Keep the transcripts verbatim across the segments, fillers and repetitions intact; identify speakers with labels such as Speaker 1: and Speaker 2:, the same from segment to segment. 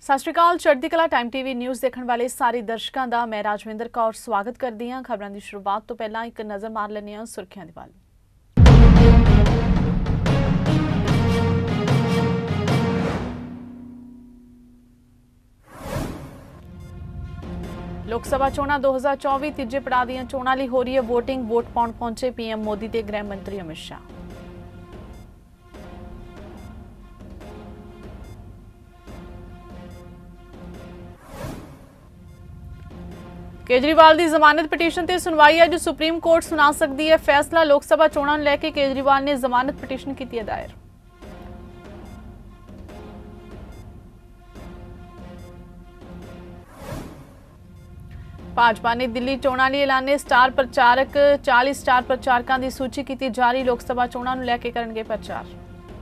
Speaker 1: सत श्री अकाल। चढ़ती कला टाइम टीवी न्यूज़ देखने वाले सारे दर्शकों का मैं राजविंदर कौर स्वागत करती हाँ। खबरों की शुरुआत तो पहला एक नज़र मार लेने हाँ सुर्खियां दी वाल। लोक सभा चोणां दो हज़ार चौबीस तीजे पड़ाव दी चोणां लई हो रही है वोटिंग। वोट पाउण पहुंचे पीएम मोदी ते गृह मंत्री अमित शाह। केजरीवाल की जमानत पटीशन से सुनवाई अज सुप्रीम कोर्ट सुना सकती है फैसला। लोक सभा चोणां नूं लैके केजरीवाल ने जमानत पटीशन की है दायर। भाजपा ने दिल्ली चोणां लई ऐलाने स्टार प्रचारक चालीस स्टार प्रचारकों की सूची की जारी। लोक सभा चोणां नूं लैके करनगे प्रचार।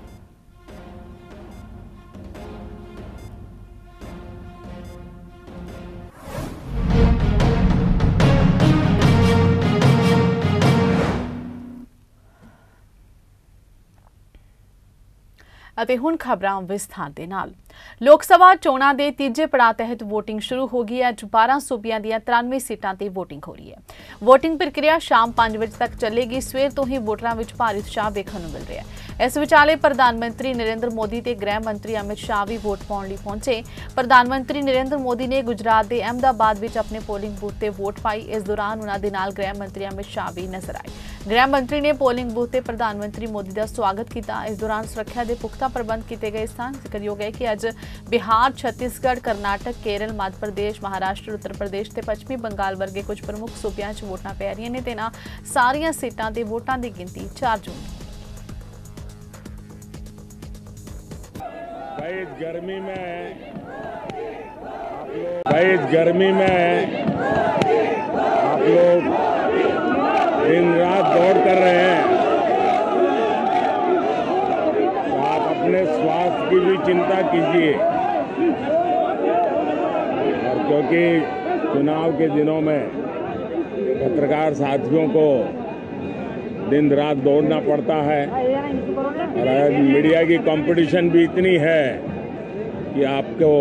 Speaker 1: ਅਤੇ ਹੁਣ ਖਬਰਾਂ ਵਿਸਥਾਰ ਦੇ ਨਾਲ। ਲੋਕ ਸਭਾ ਚੋਣਾਂ ਦੇ ਤੀਜੇ ਪੜਾਅ ਤਹਿਤ ਵੋਟਿੰਗ ਸ਼ੁਰੂ ਹੋ ਗਈ ਹੈ। ਅੱਜ ਬਾਰਾਂ ਸੂਬਿਆਂ ਦੀਆਂ ਤਰਾਨਵੇਂ ਸੀਟਾਂ ਤੇ ਵੋਟਿੰਗ ਹੋ ਰਹੀ ਹੈ। ਵੋਟਿੰਗ ਪ੍ਰਕਿਰਿਆ ਸ਼ਾਮ ਪੰਜ ਵਜੇ ਤੱਕ ਚੱਲੇਗੀ। ਸਵੇਰ ਤੋਂ ਹੀ ਵੋਟਰਾਂ ਵਿੱਚ ਭਾਰੀ ਉਤਸ਼ਾਹ ਵੇਖਣ ਨੂੰ ਮਿਲ ਰਿਹਾ ਹੈ। ਇਸ ਵਿਚਾਲੇ ਪ੍ਰਧਾਨ ਮੰਤਰੀ ਨਰਿੰਦਰ ਮੋਦੀ ਤੇ ਗ੍ਰਹਿ ਮੰਤਰੀ ਅਮਿਤ ਸ਼ਾਹ ਵੀ ਵੋਟ ਪਾਉਣ ਲਈ ਪਹੁੰਚੇ। ਪ੍ਰਧਾਨ ਮੰਤਰੀ ਨਰਿੰਦਰ ਮੋਦੀ ਨੇ ਗੁਜਰਾਤ ਦੇ ਅਹਿਮਦਾਬਾਦ ਵਿੱਚ ਆਪਣੇ ਪੋਲਿੰਗ ਬੂਥ ਤੇ ਵੋਟ ਪਾਈ। ਇਸ ਦੌਰਾਨ ਉਹਨਾਂ ਦੇ ਨਾਲ ਗ੍ਰਹਿ ਮੰਤਰੀ ਅਮਿਤ ਸ਼ਾਹ ਵੀ ਨਜ਼ਰ ਆਏ। गृह मंत्री ने पोलिंग बूथ से प्रधानमंत्री मोदी का स्वागत किया। इस दौरान सुरक्षा के पुख्ता प्रबंध किए गए सन। जिक्रयोग है कि अज बिहार, छत्तीसगढ़, कर्नाटक, केरल, मध्य प्रदेश, महाराष्ट्र, उत्तर प्रदेश ते पश्चिमी बंगाल वर्गे कुछ प्रमुख सूबਿਆਂ च वोटां पै रहीਆਂ ने ते इन्हां सारियां सीटां ते वोटां की गिनती चार जून
Speaker 2: भाई गर्मी में भाई गर्मी में आप लोग दिन रात दौड़ कर रहे हैं, तो आप अपने स्वास्थ्य की भी चिंता कीजिए। और क्योंकि चुनाव के दिनों में पत्रकार साथियों को दिन रात दौड़ना पड़ता है और आज मीडिया की कंपटीशन भी इतनी है कि आपको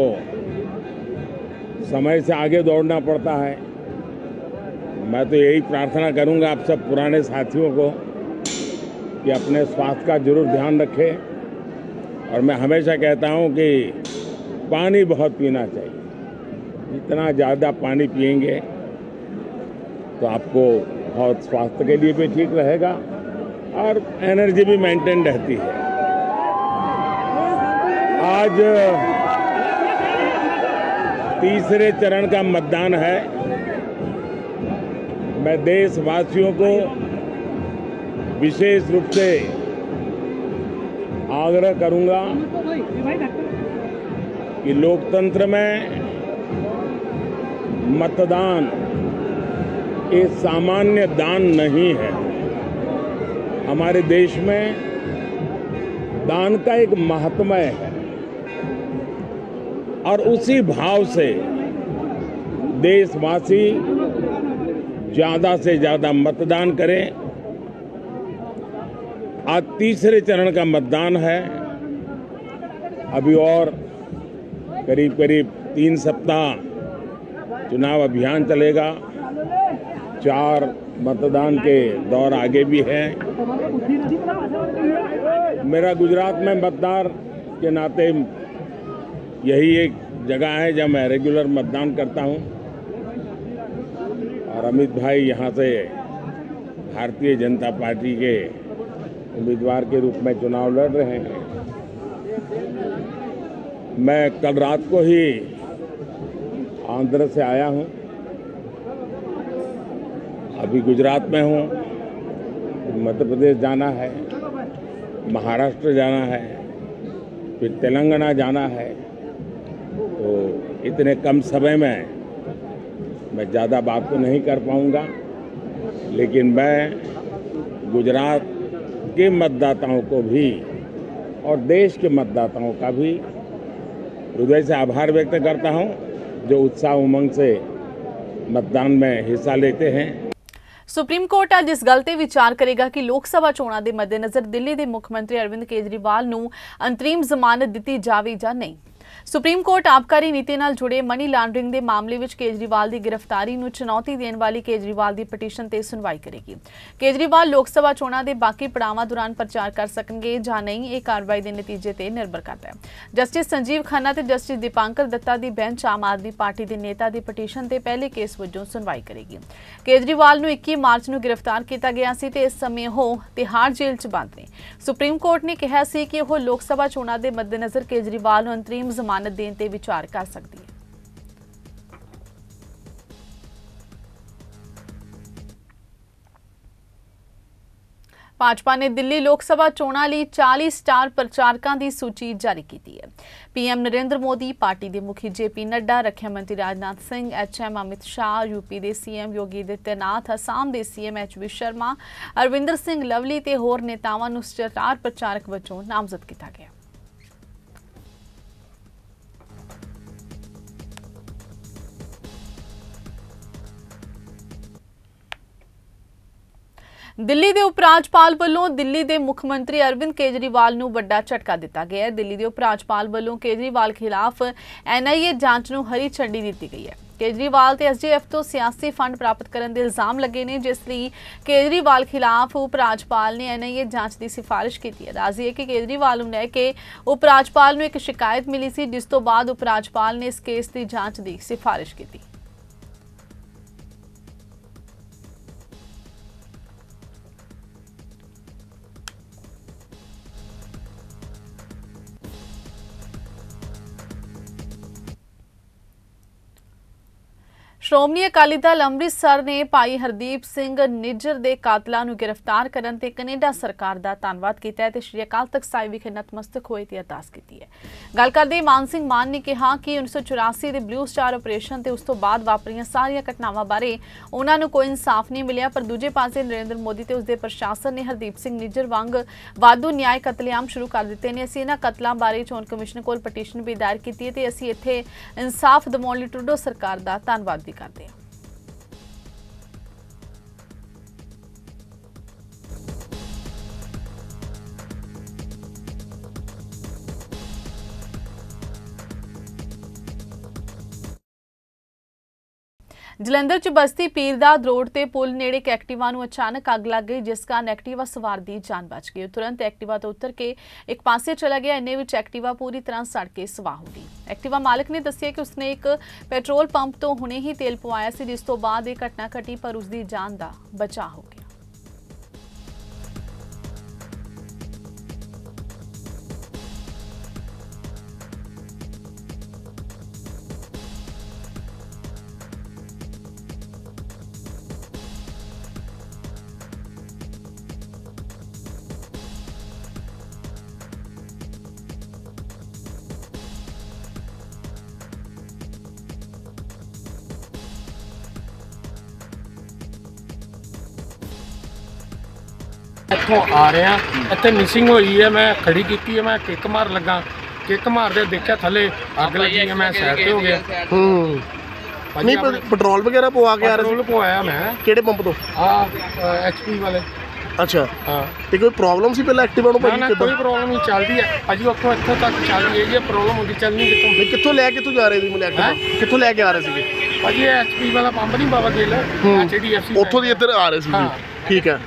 Speaker 2: समय से आगे दौड़ना पड़ता है। मैं तो यही प्रार्थना करूंगा आप सब पुराने साथियों को कि अपने स्वास्थ्य का जरूर ध्यान रखें। और मैं हमेशा कहता हूं कि पानी बहुत पीना चाहिए। जितना ज़्यादा पानी पिएंगे तो आपको बहुत स्वास्थ्य के लिए भी ठीक रहेगा और एनर्जी भी मेंटेन रहती है। आज तीसरे चरण का मतदान है। मैं देशवासियों को विशेष रूप से आग्रह करूंगा कि लोकतंत्र में मतदान एक सामान्य दान नहीं है। हमारे देश में दान का एक महात्म्य है और उसी भाव से देशवासी ज्यादा से ज्यादा मतदान करें। आज तीसरे चरण का मतदान है। अभी और करीब करीब तीन सप्ताह चुनाव अभियान चलेगा। चार मतदान के दौर आगे भी हैं। मेरा गुजरात में मतदार के नाते यही एक जगह है जहां मैं रेगुलर मतदान करता हूं। और अमित भाई यहाँ से भारतीय जनता पार्टी के उम्मीदवार के रूप में चुनाव लड़ रहे हैं। मैं कल रात को ही आंध्र से आया हूँ। अभी गुजरात में हूँ। मध्य प्रदेश जाना है, महाराष्ट्र जाना है, फिर तेलंगाना जाना है। तो इतने कम समय में मैं ज़्यादा बात तो नहीं कर पाऊंगा, लेकिन मैं गुजरात के मतदाताओं को भी और देश के मतदाताओं का भी हृदय से आभार व्यक्त करता हूं, जो उत्साह उमंग से मतदान में हिस्सा लेते हैं।
Speaker 1: सुप्रीम कोर्ट अज इस गल ते विचार करेगा कि लोक सभा चोणां दे मद्देनज़र दिल्ली के मुख्य मंत्री अरविंद केजरीवाल नूं अंतरिम जमानत दिती जावे जां नहीं। ਸੁਪਰੀਮ ਕੋਰਟ ਆਬਕਾਰੀ ਨੀਤੀ ਨਾਲ ਜੁੜੇ ਮਨੀ ਲਾਂਡਰਿੰਗ ਦੇ ਮਾਮਲੇ ਵਿੱਚ ਕੇਜਰੀਵਾਲ ਦੀ ਗ੍ਰਿਫਤਾਰੀ ਨੂੰ ਚੁਣੌਤੀ ਦੇਣ ਵਾਲੀ ਕੇਜਰੀਵਾਲ ਦੀ ਪਟੀਸ਼ਨ ਤੇ ਸੁਣਵਾਈ ਕਰੇਗੀ। ਕੇਜਰੀਵਾਲ ਲੋਕ ਸਭਾ ਚੋਣਾਂ ਦੇ ਬਾਕੀ ਪੜਾਵਾਂ ਦੌਰਾਨ ਪ੍ਰਚਾਰ ਕਰ ਸਕਣਗੇ ਜਾਂ ਨਹੀਂ, ਇਹ ਕਾਰਵਾਈ ਦੇ ਨਤੀਜੇ ਤੇ ਨਿਰਭਰ ਕਰਦਾ ਹੈ। ਜਸਟਿਸ ਸੰਜੀਵ ਖੰਨਾ ਤੇ ਜਸਟਿਸ ਦੀਪਾਂਕਰ ਦੱਤਾ ਦੀ ਬੈਂਚ ਆਮ ਆਦਮੀ ਪਾਰਟੀ ਦੇ ਨੇਤਾ ਦੀ ਪਟੀਸ਼ਨ ਤੇ ਪਹਿਲੇ ਕੇਸ ਵਜੋਂ ਸੁਣਵਾਈ ਕਰੇਗੀ। ਕੇਜਰੀਵਾਲ ਨੂੰ ਇੱਕੀ ਮਾਰਚ ਨੂੰ ਗ੍ਰਿਫਤਾਰ ਕੀਤਾ ਗਿਆ ਸੀ ਤੇ ਇਸ ਸਮੇਂ ਉਹ ਤਿਹਾੜ ਜੇਲ੍ਹ 'ਚ ਬੰਦ ਨੇ। ਸੁਪਰੀਮ ਕੋਰਟ ਨੇ ਕਿਹਾ ਸੀ ਕਿ ਉਹ ਲੋਕ ਸਭਾ ਚੋਣਾਂ ਦੇ ਮੱਦੇਨਜ਼ਰ ਕੇਜਰੀਵਾਲ ਨੂੰ ਅੰਤਰੀਮ ਜ਼ਮਾਨਤ ਦੇਣ ਤੇ ਵਿਚਾਰ ਕਰ ਸਕਦੀ ਹੈ। ਭਾਜਪਾ ਨੇ ਦਿੱਲੀ ਲੋਕ ਸਭਾ ਚੋਣਾਂ ਲਈ ਚਾਲੀ ਸਟਾਰ ਪ੍ਰਚਾਰਕਾਂ ਦੀ ਸੂਚੀ ਜਾਰੀ ਕੀਤੀ ਹੈ। ਪੀਐਮ ਨਰਿੰਦਰ ਮੋਦੀ, ਪਾਰਟੀ ਦੇ ਮੁਖੀ ਜੇਪੀ ਨੱਡਾ, ਰੱਖਿਆ ਮੰਤਰੀ ਰਾਜਨਾਥ ਸਿੰਘ, ਐਚਐਮ ਅਮਿਤ ਸ਼ਾਹ, ਯੂਪੀ ਦੇ ਸੀਐਮ ਯੋਗੀ ਆਦਿੱਤਿਆਨਾਥ, ਅਸਾਮ ਦੇ ਸੀਐਮ ਐਚਵੀ ਸ਼ਰਮਾ, ਅਰਵਿੰਦਰ ਸਿੰਘ ਲਵਲੀ ਤੇ ਹੋਰ ਨੇਤਾਵਾਂ ਨੂੰ ਸਟਾਰ ਪ੍ਰਚਾਰਕ ਵਜੋਂ ਨਾਮਜ਼ਦ ਕੀਤਾ ਗਿਆ। ਦਿੱਲੀ ਦੇ ਉਪ ਰਾਜਪਾਲ ਵੱਲੋਂ ਦਿੱਲੀ ਦੇ ਮੁੱਖ ਮੰਤਰੀ ਅਰਵਿੰਦ ਕੇਜਰੀਵਾਲ ਨੂੰ ਵੱਡਾ ਝਟਕਾ ਦਿੱਤਾ ਗਿਆ ਹੈ। ਦਿੱਲੀ ਦੇ ਉਪ ਰਾਜਪਾਲ ਵੱਲੋਂ ਕੇਜਰੀਵਾਲ ਖਿਲਾਫ ਐਨਆਈਏ ਜਾਂਚ ਨੂੰ ਹਰੀ ਝੰਡੀ ਦਿੱਤੀ ਗਈ ਹੈ। ਕੇਜਰੀਵਾਲ ਤੇ ਐਸਡੀਐਫ ਤੋਂ ਸਿਆਸੀ ਫੰਡ ਪ੍ਰਾਪਤ ਕਰਨ ਦੇ ਇਲਜ਼ਾਮ ਲੱਗੇ ਨੇ, ਜਿਸ ਲਈ ਕੇਜਰੀਵਾਲ ਖਿਲਾਫ ਉਪ ਰਾਜਪਾਲ ਨੇ ਐਨਆਈਏ ਜਾਂਚ ਦੀ ਸਿਫਾਰਿਸ਼ ਕੀਤੀ ਹੈ। ਦੱਸਦੀ ਹੈ ਕਿ ਕੇਜਰੀਵਾਲ ਨੂੰ ਲੈ ਕੇ ਉਪ ਰਾਜਪਾਲ ਨੂੰ ਇੱਕ ਸ਼ਿਕਾਇਤ ਮਿਲੀ ਸੀ, ਜਿਸ ਤੋਂ ਬਾਅਦ ਉਪ ਰਾਜਪਾਲ ਨੇ ਇਸ ਕੇਸ ਦੀ ਜਾਂਚ ਦੀ ਸਿਫਾਰਿਸ਼ ਕੀਤੀ। ਸ਼੍ਰੋਮਣੀ ਅਕਾਲੀ ਦਲ ਅੰਮ੍ਰਿਤਸਰ ਨੇ ਭਾਈ ਹਰਦੀਪ ਸਿੰਘ ਨਿੱਜਰ ਦੇ ਕਾਤਲਾਂ ਨੂੰ ਗ੍ਰਿਫਤਾਰ ਕਰਨ ਤੇ ਕੈਨੇਡਾ ਸਰਕਾਰ ਦਾ ਧੰਨਵਾਦ ਕੀਤਾ ਹੈ ਤੇ ਸ਼੍ਰੀ ਅਕਾਲ ਤਖਤ ਸਾਹਿਬ ਵਿਖੇ ਨਤਮਸਤਕ ਹੋਏ ਤੇ ਅਰਦਾਸ ਕੀਤੀ ਹੈ। ਗੱਲ ਕਰਦੇ ਮਾਨ ਸਿੰਘ ਮਾਨ ਨੇ ਕਿਹਾ ਕਿ ਉੱਨੀ ਸੌ ਚੁਰਾਸੀ ਦੇ ਬਲੂ ਸਟਾਰ ਆਪਰੇਸ਼ਨ ਤੇ ਉਸ ਤੋਂ ਬਾਅਦ ਵਾਪਰੀਆਂ ਸਾਰੀਆਂ ਘਟਨਾਵਾਂ ਬਾਰੇ ਉਹਨਾਂ ਨੂੰ ਕੋਈ ਇਨਸਾਫ ਨਹੀਂ ਮਿਲਿਆ, ਪਰ ਦੂਜੇ ਪਾਸੇ ਨਰਿੰਦਰ ਮੋਦੀ ਤੇ ਉਸਦੇ ਪ੍ਰਸ਼ਾਸਨ ਨੇ ਹਰਦੀਪ ਸਿੰਘ ਨਿੱਜਰ ਵਾਂਗ ਵਾਧੂ ਨਿਆਂ ਕਤਲੇਆਮ ਸ਼ੁਰੂ ਕਰ ਦਿੱਤੇ ਨੇ। ਅਸੀਂ ਇਹਨਾਂ ਕਤਲਾਂ ਬਾਰੇ ਚੋਣ ਕਮਿਸ਼ਨ ਕੋਲ ਪਟੀਸ਼ਨ ਵੀ ਦਾਇਰ ਕੀਤੀ ਹੈ ਤੇ ਅਸੀਂ ਇੱਥੇ ਇਨਸਾਫ ਦਿਵਾਉਣ ਲਈ ਟਰੂਡੋ ਸਰਕਾਰ ਦਾ ਧੰਨਵਾਦ ਵੀ ਕਰਦੇ ਹਾਂ। ਜਲੰਧਰ ਚ ਬਸਤੀ ਪੀਰਦਾਦ ਰੋਡ ਤੇ ਪੁਲ ਨੇੜੇ ਇੱਕ ਐਕਟਿਵਾ ਨੂੰ ਅਚਾਨਕ ਅੱਗ ਲੱਗ ਗਈ, ਜਿਸ ਕਾਰਨ ਐਕਟਿਵਾ ਸਵਾਰ ਦੀ ਜਾਨ ਬਚ ਗਈ। ਤੁਰੰਤ ਐਕਟਿਵਾ ਤੋਂ ਉਤਰ ਕੇ ਇੱਕ ਪਾਸੇ ਚਲਾ ਗਿਆ। ਇੰਨੇ ਵਿੱਚ ਐਕਟਿਵਾ ਪੂਰੀ ਤਰ੍ਹਾਂ ਸੜ ਕੇ ਸਵਾਹ ਹੋ ਗਈ। ਐਕਟਿਵਾ ਮਾਲਕ ਨੇ ਦੱਸਿਆ ਕਿ ਉਸਨੇ ਇੱਕ ਪੈਟਰੋਲ ਪੰਪ ਤੋਂ ਹੁਣੇ ਹੀ ਤੇਲ ਪਵਾਇਆ ਸੀ, ਜਿਸ ਤੋਂ ਬਾਅਦ ਇਹ ਘਟਨਾ ਘਟੀ, ਪਰ ਉਸਦੀ ਜਾਨ ਦਾ ਬਚਾਅ ਹੋ ਗਿਆ।
Speaker 3: ਇੱਥੋਂ ਆ ਰਿਹਾ, ਇੱਥੇ ਮਿਸਿੰਗ ਹੋਈ ਹੈ। ਮੈਂ ਖੜੀ ਕੀਤੀ ਹੈ, ਮੈਂ ਕਿੱਕ ਮਾਰ ਲੱਗਾ, ਕਿੱਕ ਮਾਰਦੇ ਦੇਖਿਆ ਥੱਲੇ ਅੱਗ ਲੱਗੀ ਹੈ, ਮੈਂ ਸਾਈਡ ਤੇ ਹੋ ਗਿਆ।
Speaker 4: ਹੂੰ ਨਹੀਂ ਪੈਟਰੋਲ ਵਗੈਰਾ ਪਵਾ ਕੇ ਆ ਰਹੇ
Speaker 3: ਪੈਟਰੋਲ ਪਵਾਇਆ ਮੈਂ।
Speaker 4: ਕਿਹੜੇ ਪੰਪ ਤੋਂ?
Speaker 3: ਆ ਐਚਪੀ ਵਾਲੇ।
Speaker 4: ਅੱਛਾ
Speaker 3: ਹਾਂ।
Speaker 4: ਤੇ ਕੋਈ ਪ੍ਰੋਬਲਮ ਸੀ ਪਹਿਲਾਂ ਐਕਟਿਵਾ ਨੂੰ ਭਾਜੀ?
Speaker 3: ਕੋਈ ਪ੍ਰੋਬਲਮ ਨਹੀਂ, ਚੱਲਦੀ ਹੈ ਭਾਜੀ, ਉੱਥੋਂ ਇੱਥੋਂ ਤੱਕ ਚੱਲ ਰਹੀ ਹੈ। ਪ੍ਰੋਬਲਮ ਹੁੰਦੀ ਚੱਲਣੀ ਕਿੱਥੋਂ?
Speaker 4: ਨਹੀਂ ਕਿੱਥੋਂ ਲੈ ਕਿੱਥੋਂ ਜਾ ਰਹੇ ਸੀ? ਮੈਨੂੰ ਐਕਟਿਵਾ ਕਿੱਥੋਂ ਲੈ ਕੇ ਆ ਰਹੇ ਸੀਗੇ
Speaker 3: ਭਾਜੀ? ਐਚਪੀ ਵਾਲਾ ਪੰਪ ਨਹੀਂ ਬਾਬਾ ਗਿੱਲ, ਐਚਡੀਐਫਸੀ
Speaker 4: ਉੱਥੋਂ ਦੀ ਇੱਧਰ ਆ ਰਹੇ ਸੀ। ਠੀਕ ਹੈ।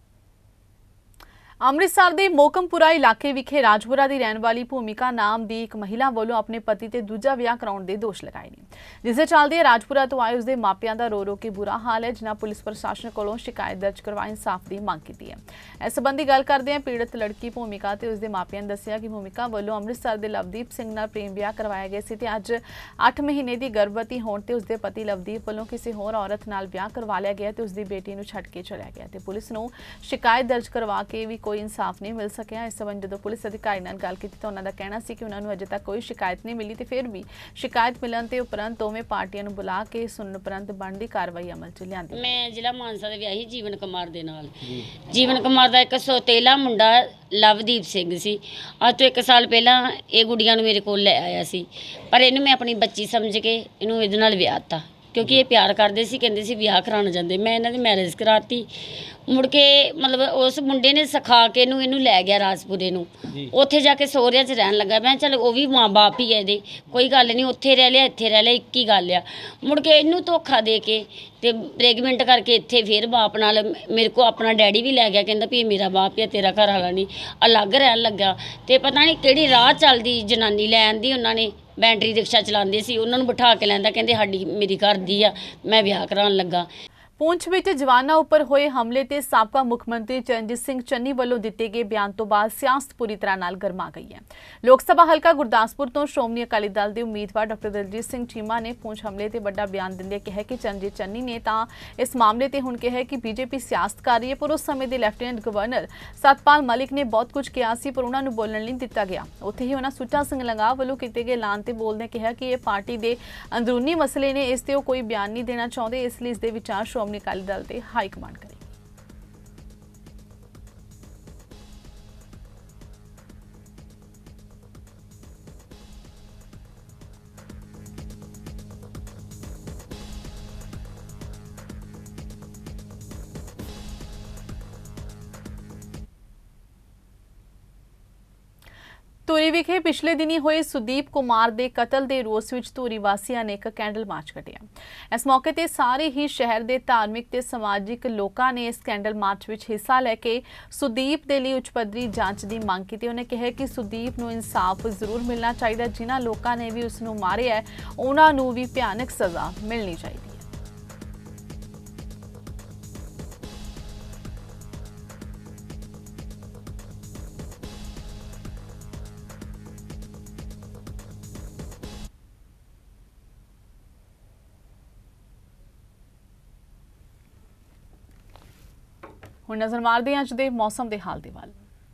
Speaker 1: ਅੰਮ੍ਰਿਤਸਰ ਦੇ ਮੋਕਮਪੁਰਾ ਇਲਾਕੇ ਵਿਖੇ ਰਾਜਪੁਰਾ ਦੀ ਰਹਿਣ ਵਾਲੀ ਭੂਮਿਕਾ ਨਾਮ ਦੀ ਇੱਕ ਮਹਿਲਾ ਵੱਲੋਂ ਆਪਣੇ ਪਤੀ ਤੇ ਦੂਜਾ ਵਿਆਹ ਕਰਾਉਣ ਦੇ ਦੋਸ਼ ਲਗਾਏ ਨੇ, ਜਿਸ ਦੇ ਚੱਲਦੇ ਰਾਜਪੁਰਾ ਤੋਂ ਆਏ ਉਸਦੇ ਮਾਪਿਆਂ ਦਾ ਰੋ ਰੋ ਕੇ ਬੁਰਾ ਹਾਲ ਹੈ, ਜਿਨ੍ਹਾਂ ਪੁਲਿਸ ਪ੍ਰਸ਼ਾਸਨ ਕੋਲੋਂ ਸ਼ਿਕਾਇਤ ਦਰਜ ਕਰਵਾ ਇਨਸਾਫ ਦੀ ਮੰਗ ਕੀਤੀ ਹੈ। ਇਸ ਸੰਬੰਧੀ ਗੱਲ ਕਰਦੇ ਹਾਂ ਪੀੜਤ ਲੜਕੀ ਭੂਮਿਕਾ ਤੇ ਉਸਦੇ ਮਾਪਿਆਂ ਨੇ ਦੱਸਿਆ ਕਿ ਭੂਮਿਕਾ ਵੱਲੋਂ ਅੰਮ੍ਰਿਤਸਰ ਦੇ ਲਵਦੀਪ ਸਿੰਘ ਨਾਲ ਪ੍ਰੇਮ ਵਿਆਹ ਕਰਵਾਇਆ ਗਿਆ ਸੀ ਤੇ ਅੱਜ ਅੱਠ ਮਹੀਨੇ ਦੀ ਗਰਭਵਤੀ ਹੋਣ ਤੇ ਉਸਦੇ ਪਤੀ ਲਵਦੀਪ ਵੱਲੋਂ ਕਿਸੇ ਹੋਰ ਔਰਤ ਨਾਲ ਵਿਆਹ ਕਰਵਾ ਲਿਆ ਗਿਆ ਤੇ ਉਸਦੀ ਬੇਟੀ ਨੂੰ ਛੱਡ ਕੇ ਚਲਿਆ ਗਿਆ ਤੇ ਪੁਲਿਸ ਨੂੰ ਸ਼ਿਕਾਇਤ ਦਰਜ ਕਰਵਾ ਕੇ ਵੀ ਕੋਈ ਇਨਸਾਫ ਨਹੀਂ ਮਿਲ ਸਕਿਆ। ਇਸ ਸੰਬੰਧ ਜਦੋਂ ਪੁਲਿਸ ਅਧਿਕਾਰੀ ਨਾਲ ਗੱਲ ਕੀਤੀ ਤਾਂ ਉਹਨਾਂ ਦਾ ਕਹਿਣਾ ਸੀ ਕਿ ਉਹਨਾਂ ਨੂੰ ਅਜੇ ਤੱਕ ਕੋਈ ਸ਼ਿਕਾਇਤ ਨਹੀਂ ਮਿਲੀ ਤੇ ਫਿਰ ਵੀ ਸ਼ਿਕਾਇਤ ਮਿਲਣ ਤੇ ਉਪਰੰਤ ਦੋਵੇਂ ਪਾਰਟੀਆਂ ਨੂੰ ਬੁਲਾ ਕੇ ਸੁਣਨ ਉਪਰੰਤ ਬਣਦੀ ਕਾਰਵਾਈ ਅਮਲ 'ਚ ਲਿਆਂਦੀ।
Speaker 5: ਮੈਂ ਜ਼ਿਲ੍ਹਾ ਮਾਨਸਾ ਦੇ ਵਿਆਹੀ ਜੀਵਨ ਕੁਮਾਰ ਦੇ ਨਾਲ। ਜੀਵਨ ਕੁਮਾਰ ਦਾ ਇੱਕ ਸੌਤੇਲਾ ਮੁੰਡਾ ਲਵਦੀਪ ਸਿੰਘ ਸੀ। ਅੱਜ ਤੋਂ ਇੱਕ ਸਾਲ ਪਹਿਲਾਂ ਇਹ ਗੁੱਡੀਆਂ ਨੂੰ ਮੇਰੇ ਕੋਲ ਲੈ ਆਇਆ ਸੀ, ਪਰ ਇਹਨੂੰ ਮੈਂ ਆਪਣੀ ਬੱਚੀ ਸਮਝ ਕੇ ਇਹਨੂੰ ਇਹਦੇ ਨਾਲ ਵਿਆਹ ਦਿੱਤਾ। क्योंकि ये प्यार करते सी, कहते सी विआह कराना चाहते। मैं इन्हां दी मैरिज कराती, मुड़ के मतलब उस मुंडे ने सिखा के इनू इनू लै गया राजपुरे नू, उत्थे जाके सौहरिया च रहन लगा। मैं चल वो भी माँ बाप ही है इहदे, कोई गल नहीं, उत्थे रह लिया इत्थे रह लिया, एक ही गल आ। मुड़ के इनू धोखा दे के ते प्रेगनेंट करके इत्थे फिर बाप नाल मेरे को अपना डैडी भी लै गया, कहंदा भी मेरा बाप है, तेरा घर वाला नहीं, अलग रहन लगा। ते पता नहीं किहड़ी राह चलदी जनानी लै आंदी, उन्हां ने बैटरी रिक्शा चलाते सी, उन्होंने बिठा के लैंदा, कहंदे साडी मेरी घर दी आ, मैं विआह कराउण लगा।
Speaker 1: पुंछ विच जवानां उपर होए हमले ते साबका मुख मंत्री चरणजीत सिंह चन्नी ਵੱਲੋਂ ਦਿੱਤੇ गए बयान तो बाद सियासत पूरी तरह नाल गरमा गई है। लोक सभा हलका गुरदासपुर तो श्रोमणी अकाली दल के उम्मीदवार डॉक्टर दलजीत सिंह चीमा ने पुंछ हमले ते बड़ा बयान दिंदे कहा कि चरणजीत चन्नी ने तां इस मामले ते हुण कहा कि बीजेपी सियासत कर रही है, पर उस समय के लैफ्टिनेंट गवर्नर सतपाल मलिक ने बहुत कुछ कहा सी, पर उन्होंने बोलण नहीं दिता गया। उत्थे ही उन्होंने सुच्चा सिंह लंगाह ਵੱਲੋਂ किए गए ऐलान ते बोलदे कहा कि यह पार्टी के अंदरूनी मसले ने, इस ते कोई बयान नहीं देना चाहते, इसलिए इसके विचार श्रोमणी अकाली दल ते हाई कमांड करेगी। ਧੂਰੀ ਵਿਖੇ ਪਿਛਲੇ ਦਿਨੀ ਹੋਏ ਸੁਦੀਪ ਕੁਮਾਰ ਦੇ ਕਤਲ ਦੇ ਰੋਸ ਵਿੱਚ ਧੂਰੀ ਵਾਸੀਆਂ ਨੇ ਇੱਕ ਕੈਂਡਲ ਮਾਰਚ ਕੱਢਿਆ। ਇਸ ਮੌਕੇ ਤੇ ਸਾਰੇ ਹੀ ਸ਼ਹਿਰ ਦੇ ਧਾਰਮਿਕ ਤੇ ਸਮਾਜਿਕ ਲੋਕਾਂ ਨੇ ਇਸ ਕੈਂਡਲ ਮਾਰਚ ਵਿੱਚ ਹਿੱਸਾ ਲੈ ਕੇ ਸੁਦੀਪ ਦੇ ਲਈ ਉੱਚ ਪੱਧਰੀ ਜਾਂਚ ਦੀ ਮੰਗ ਕੀਤੀ। ਉਹਨੇ ਕਿਹਾ ਕਿ ਸੁਦੀਪ ਨੂੰ ਇਨਸਾਫ ਜ਼ਰੂਰ ਮਿਲਣਾ ਚਾਹੀਦਾ, ਜਿਨ੍ਹਾਂ ਲੋਕਾਂ ਨੇ ਵੀ ਉਸ ਨੂੰ ਮਾਰਿਆ ਹੈ ਉਹਨਾਂ ਨੂੰ ਵੀ ਭਿਆਨਕ ਸਜ਼ਾ ਮਿਲਣੀ ਚਾਹੀਦੀ ਹੈ। ਹੁਣ ਨਜ਼ਰ ਮਾਰਦੇ ਹਾਂ ਅੱਜ ਦੇ ਮੌਸਮ ਦੇ ਹਾਲ ਦੇ ਵੱਲ।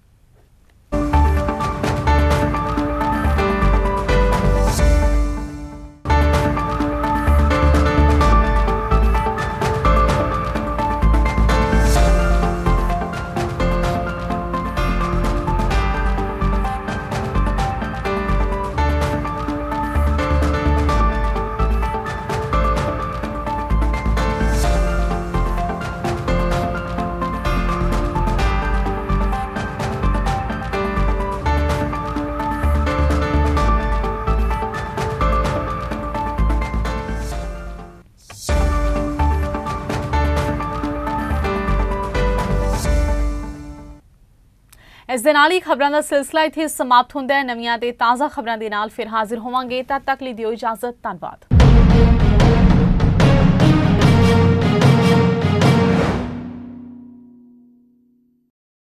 Speaker 1: इस दे नाल ही खबरों का सिलसिला इत्थे समाप्त होंदा है। नवीं ते ताज़ा खबरों के नाल फिर हाजिर होवांगे, तद तक लई दिओ इजाजत। धन्नवाद।